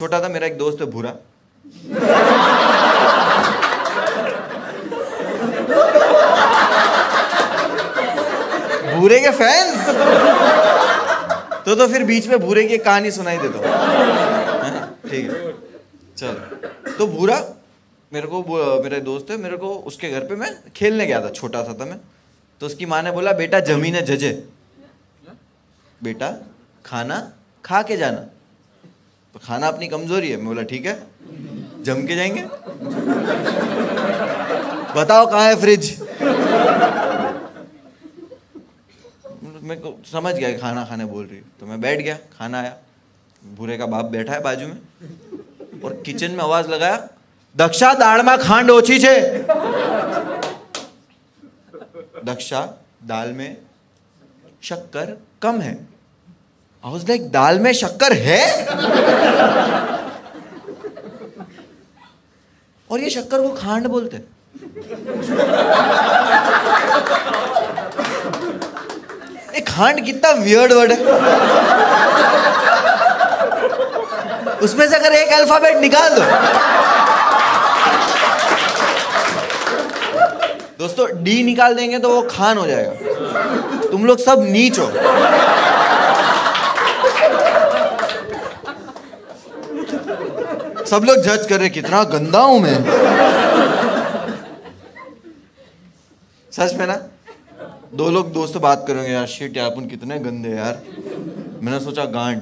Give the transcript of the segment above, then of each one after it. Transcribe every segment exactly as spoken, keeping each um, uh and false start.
छोटा था, मेरा एक दोस्त है भूरा, भूरे के फैंस तो तो फिर बीच में भूरे की कहानी सुनाई देता हूँ, ठीक है। चल, तो भूरा मेरे को, मेरा दोस्त है, मेरे को उसके घर पे मैं खेलने गया था, छोटा सा था मैं, तो उसकी माँ ने बोला बेटा जमीन है जजे, बेटा खाना खा के जाना, तो खाना अपनी कमजोरी है। मैं बोला ठीक है, जम के जाएंगे, बताओ कहाँ है फ्रिज। मैं को समझ गया खाना खाने बोल रही, तो मैं बैठ गया, खाना आया, भूरे का बाप बैठा है बाजू में और किचन में आवाज लगाया, दक्षा दाल में खांड ओछी छे। दक्षा दाल में शक्कर कम है। I was like, दाल में शक्कर है? और ये शक्कर को खांड बोलते। ये खांड कितना वियर्ड वर्ड है। उसमें से अगर एक अल्फाबेट निकाल दो, दोस्तों डी निकाल देंगे तो वो खान हो जाएगा। तुम लोग सब नीच हो। सब लोग जज कर रहे कितना गंदा हूं मैं। सच में ना, दो लोग दोस्त बात करेंगे, यार शिट यार अपन कितने गंदे यार। मैंने सोचा गांड,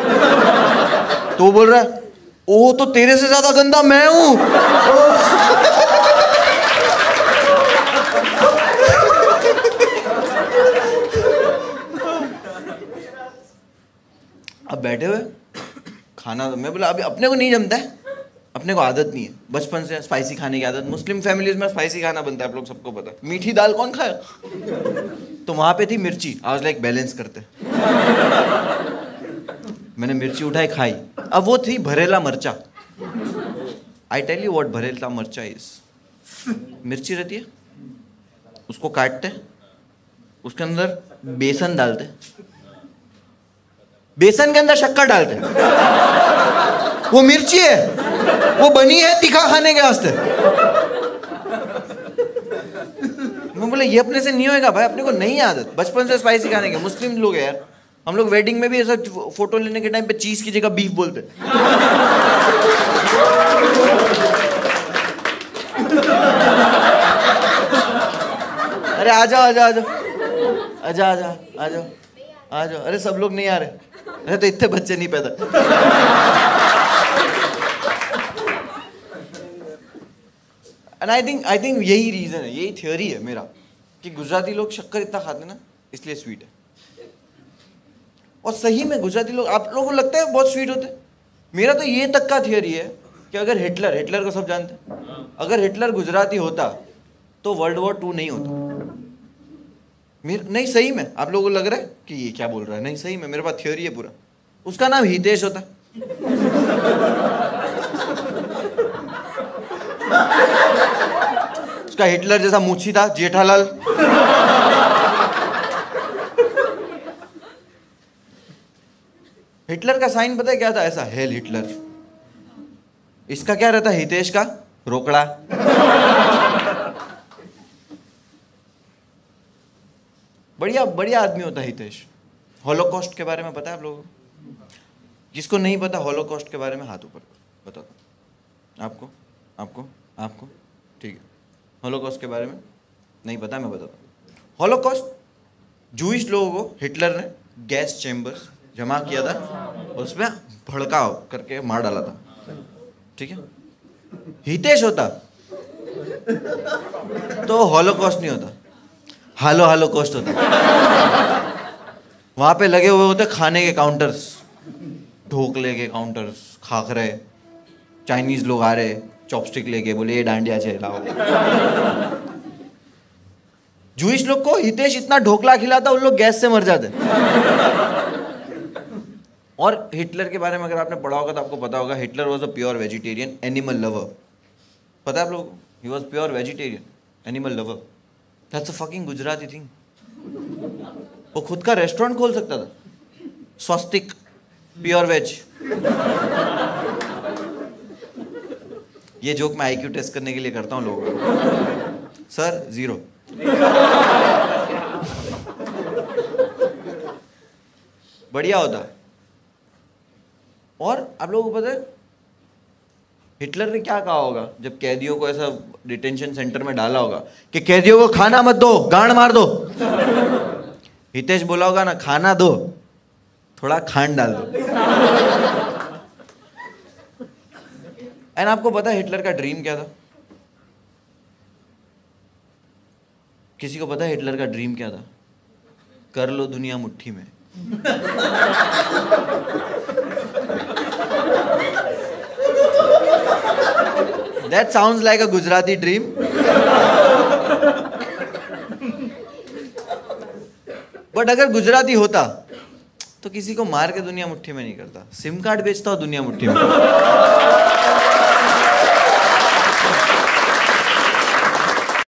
तो बोल रहा है ओ तो तेरे से ज्यादा गंदा मैं हूं। अब बैठे हुए खाना, मैं बोला अभी अपने को नहीं जमता है, अपने को आदत नहीं है, बचपन से स्पाइसी खाने की आदत। मुस्लिम फैमिलीज में स्पाइसी खाना बनता है, आप लोग सबको पता है। मीठी दाल कौन खाए, तो वहां पे थी मिर्ची। आई वाज लाइक बैलेंस करते, मैंने मिर्ची उठाई खाई। अब वो थी भरेला मर्चा। आई टेल यू व्हाट भरेला मर्चा इज। मिर्ची रहती है, उसको काटते, उसके अंदर बेसन डालते, बेसन के अंदर शक्कर डालते, वो मिर्ची है, वो बनी है तीखा खाने के वास्ते। मैं बोला ये अपने से नहीं होएगा भाई, अपने को नहीं आदत बचपन से स्पाइसी खाने के। मुस्लिम लोग है यार, हम लोग वेडिंग में भी ऐसा फोटो लेने के टाइम पे चीज की जगह बीफ बोलते। अरे आ जाओ आ जाओ आ जाओ आ जाओ आ जाओ आ जाओ आ जाओ। अरे सब लोग नहीं आ रहे, अरे तो इतने बच्चे नहीं पैदा। And I think I think यही रीजन है, यही थ्योरी है मेरा कि गुजराती लोग शक्कर इतना खाते ना इसलिए स्वीट है। और सही में गुजराती लोग, आप लोगों को लगता है बहुत स्वीट होते हैं। मेरा तो ये तक का थियोरी है कि अगर हिटलर, हिटलर को सब जानते हैं, अगर हिटलर गुजराती होता तो वर्ल्ड वॉर टू नहीं होता। मेरे नहीं सही में, आप लोगों को लग रहा है कि ये क्या बोल रहा है, नहीं सही में मेरे पास थ्योरी है पूरा। उसका नाम हितेश होता। उसका हिटलर जैसा मूछी था, जेठालाल। हिटलर का साइन पता है क्या था, ऐसा हेल हिटलर। इसका क्या रहता, हितेश का रोकड़ा। बढ़िया बढ़िया आदमी होता है हितेश। हॉलोकॉस्ट के बारे में पता है आप लोगों को? जिसको नहीं पता हॉलोकॉस्ट के बारे में हाथ ऊपर बता दो। आपको आपको आपको ठीक है, हॉलोकॉस्ट के बारे में नहीं पता, मैं बताता हूँ। हॉलोकॉस्ट जूइश लोगों को हिटलर ने गैस चेम्बर्स जमा किया था और उसमें भड़काव करके मार डाला था, ठीक है। हितेश होता तो हॉलोकॉस्ट नहीं होता, हालो हालोकॉस्ट होता। वहां पे लगे हुए होते खाने के काउंटर्स, ढोकले के काउंटर्स, खाखरे, चाइनीज लोग आ रहे चॉपस्टिक लेके, बोले ये डांडिया चलाओ। जूइश लोग को हितेश इतना ढोकला खिलाता उन लोग गैस से मर जाते। और हिटलर के बारे में अगर आपने पढ़ा होगा तो आपको पता होगा, Hitler was a pure vegetarian, animal lover. पता है आप लोगों को, he was pure vegetarian, animal lover. That's a fucking Gujarati thing. वो खुद का रेस्टोरेंट खोल सकता था, स्वस्तिक प्योर वेज। ये जोक मैं आईक्यू टेस्ट करने के लिए करता हूँ लोगों को। Sir zero. बढ़िया होता है। और आप लोगों को पता है हिटलर ने क्या कहा होगा जब कैदियों को ऐसा डिटेंशन सेंटर में डाला होगा कि कैदियों को खाना मत दो, गांड मार दो। हितेश बोला होगा ना, खाना दो, थोड़ा खांड डाल दो। एंड आपको पता है हिटलर का ड्रीम क्या था? किसी को पता है हिटलर का ड्रीम क्या था? कर लो दुनिया मुट्ठी में। That sounds like a Gujarati dream. But अगर गुजराती होता तो किसी को मार के दुनिया मुट्ठी में नहीं करता, सिम कार्ड बेचता हो दुनिया मुट्ठी में।